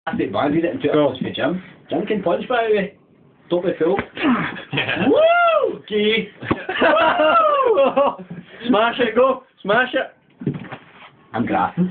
That's it, right? You let him do it for jump. Jump in punch, baby. Don't be fool. Yeah. Woo! Gee! Smash it, go! Smash it! I'm grassing.